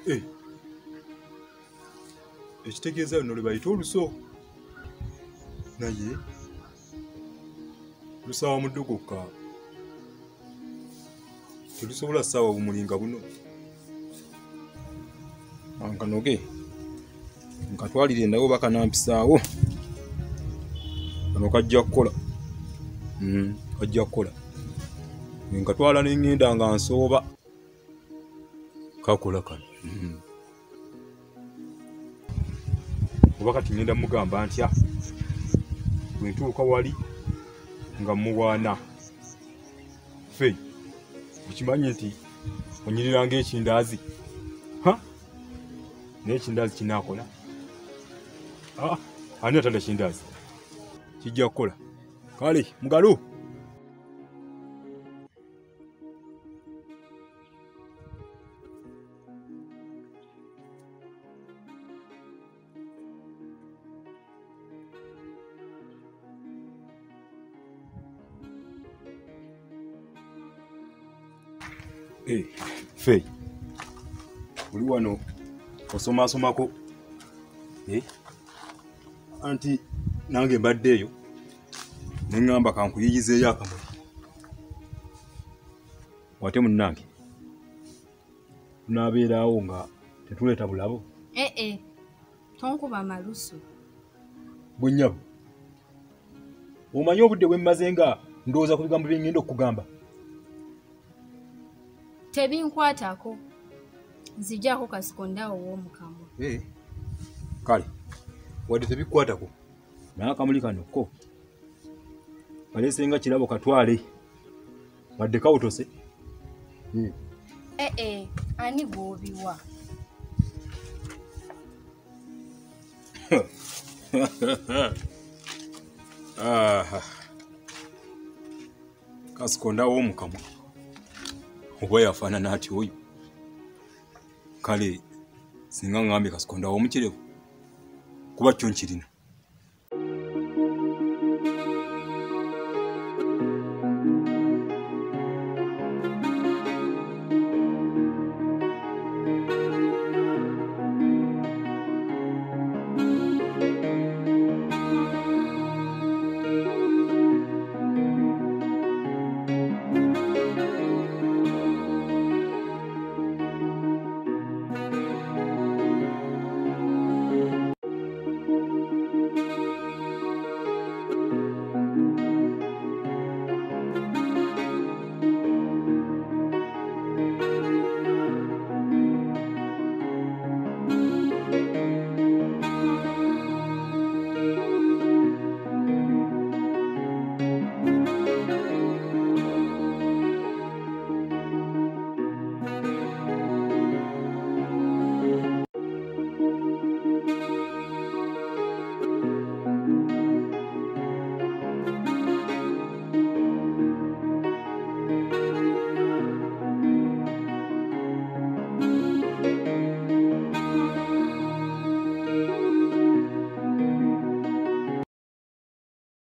ekitegeeza luno lwe bayita oluso naye lusaawa muddo gwokka terusobola ssaawa bumulinga buno ankanoge nkatwalire nabo bakanampisaawo kano kajja kukola kajja kukola nkatwala n'eŋŋenda nga nsooba kakola kano oba kati ŋŋenda mugamba ntya bwe ntuuka wali nga muwaana Faye okimanyi nti onyiriranga ekindaazi naye ekindaazi kinaakola ani atadde ekindaazi kijja kukola kale mugalo Faye oli wano osomasomako anti nange mbadde eyo neŋŋamba kankuyiyizeeyo akamuli wate munnange tunaabeeraawo nga tetuleeta bulabo tonkuba malusu bwe nnyabo omanyi obudde bwe mmaze nga ndowooza ku bigambo bye ŋŋenda okukugamba tebinkwatako nzijjaako kasikondawo w'omukamwa kale wadde tebikkwatako naye akamuli kano ko kaleesenga kirabo katwale wadde kawutose ani gw'obiwa kasikondawo omukamwa oba yafaanana ati oyo kale singa ŋŋambye kasikondawo omukirevu kuba kyo nkirina